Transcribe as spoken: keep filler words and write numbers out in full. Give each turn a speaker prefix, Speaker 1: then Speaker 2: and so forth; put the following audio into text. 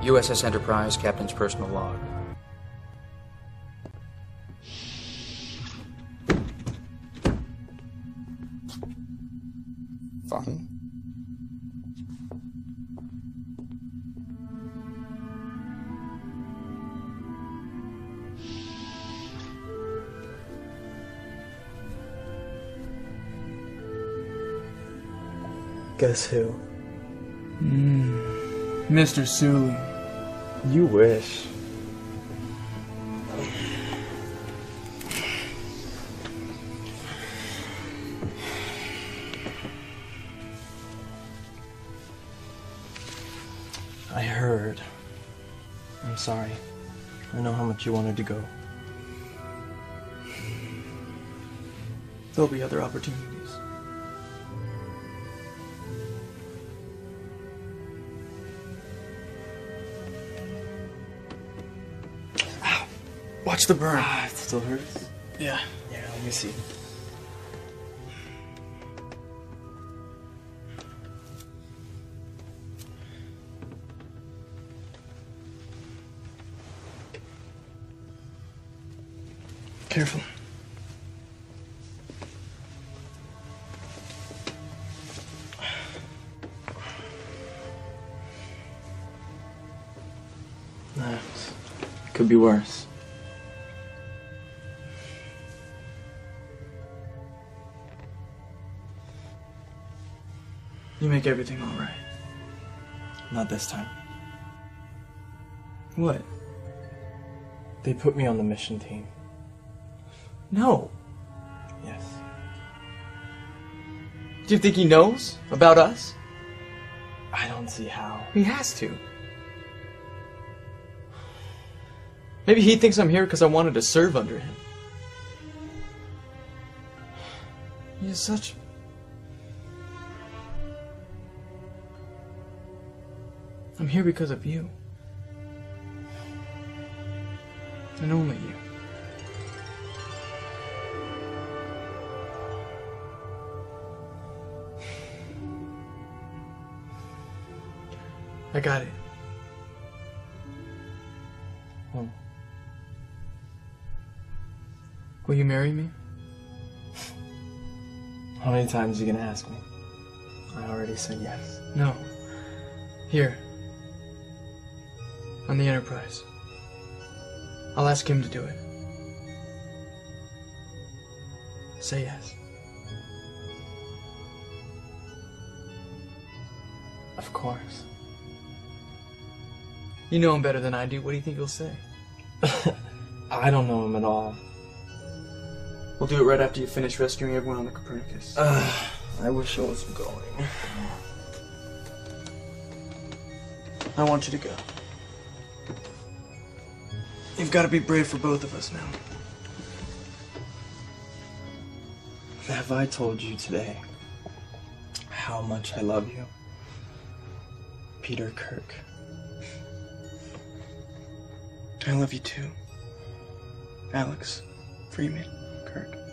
Speaker 1: U S S Enterprise, Captain's personal log.
Speaker 2: Fun.
Speaker 3: Guess who?
Speaker 4: Mm, Mister Sulu.
Speaker 3: You wish. I heard. I'm sorry. I know how much you wanted to go. There'll be other opportunities. Ow! Watch the burn. Ah, it still hurts? Yeah. Yeah, let me see. Careful. That could be worse. You make everything all right. Not this time. What? They put me on the mission team. No. Yes.
Speaker 4: Do you think he knows about us?
Speaker 3: I don't see how.
Speaker 4: He has to. Maybe he thinks I'm here because I wanted to serve under him. He's such... I'm here because of you. And only you. I got it.
Speaker 3: Hmm.
Speaker 4: Will you marry me?
Speaker 3: How many times are you gonna ask me? I already said yes.
Speaker 4: No. Here. On the Enterprise. I'll ask him to do it. Say yes.
Speaker 3: Of course.
Speaker 4: You know him better than I do. What do you think he'll say?
Speaker 3: I don't know him at all.
Speaker 4: We'll do it right after you finish rescuing everyone on the Copernicus.
Speaker 3: Uh, I wish I wasn't going.
Speaker 4: I want you to go. You've got to be brave for both of us now.
Speaker 3: Have I told you today how much I love you? Peter Kirk.
Speaker 4: I love you too. Alex Freeman Kirk.